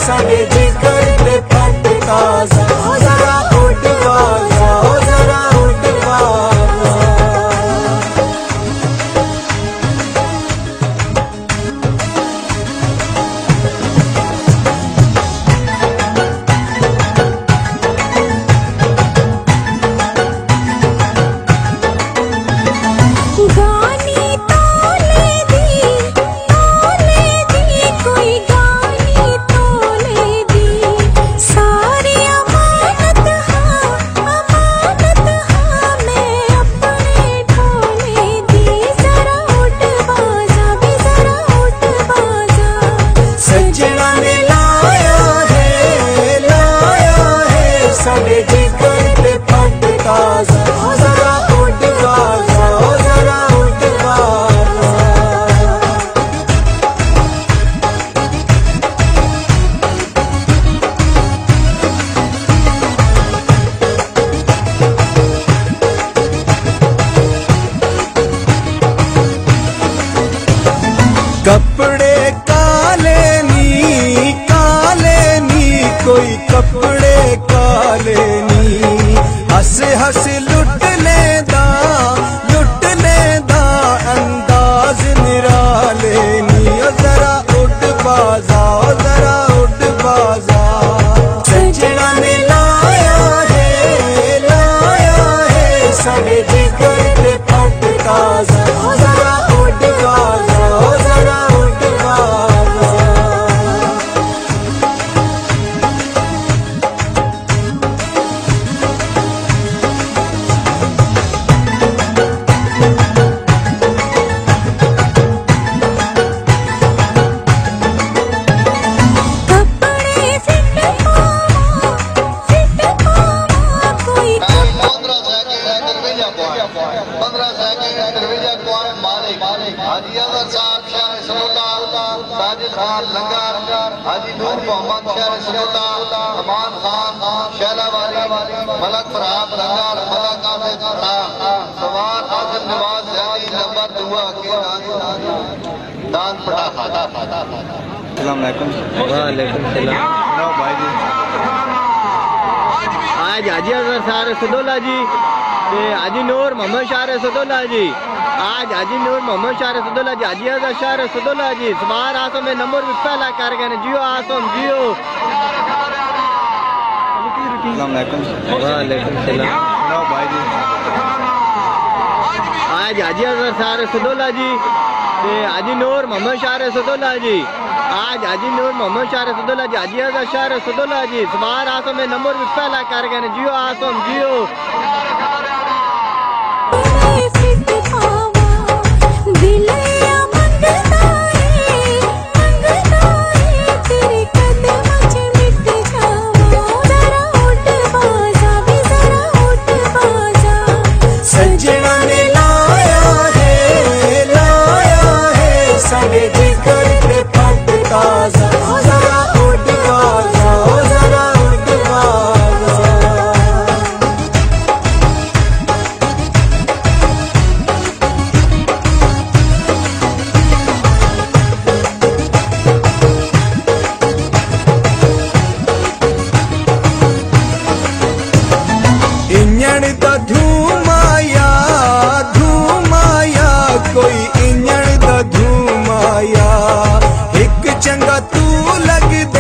साडे जिगर ते पट ताजा जरा उठ बाजा जरा उठ बाजा। साडे जिगर ते पट ताजा जरा उठ बाजा जरा उठ बाजा। कपड़े काले नी कोई कपड़े काले नी हस हस लुटने दा अंदाज निराले नी जरा उठ बाजा जरा उठ बाजा। सजना ने लाया है साडे जिगर ते पट ताजा जरा उठ बाजा जरा उठ बाजा। हाजी नूर मोहम्मद शहर समुदा अमान खान शैलावाली मलक फरहाद लंगर मलक आफिद सवार आसिफ नवाज जैदी नंबर 2 के दान पड़ा। अस्सलाम वालेकुम। वालेकुम सलाम भाई जी। आज हाजी अजहर शाह सदौला जी हाजी नूर मोहम्मद शाह सदौला जी आज हाजी नूर मोहम्मद शाह सदौला जी हाजी अजहर शाह सदौला जी सवार आसम में नंबर भी पहला कर गए जियो आसम जियो। अस्सलाम वालेकुम। वालेकुम सलाम भाई जी। आज हाजी अजहर शाह सदौला जी हाजी नूर मोहम्मद शाह सदौला जी आज हाजी नूर मोहम्मद शाह सदौला जी हाजी अजहर शाह सदौला जी सवार आसम में नंबर भी पहला कर गए जियो आसम जियो। सजना ने लाया है साडे जिगर ते पट ताजा जरा उठ बाजा जरा उठ बाजा। इंजन दा धूम आया कोई इंजन दा धूम आया एक चंगा तू लगदा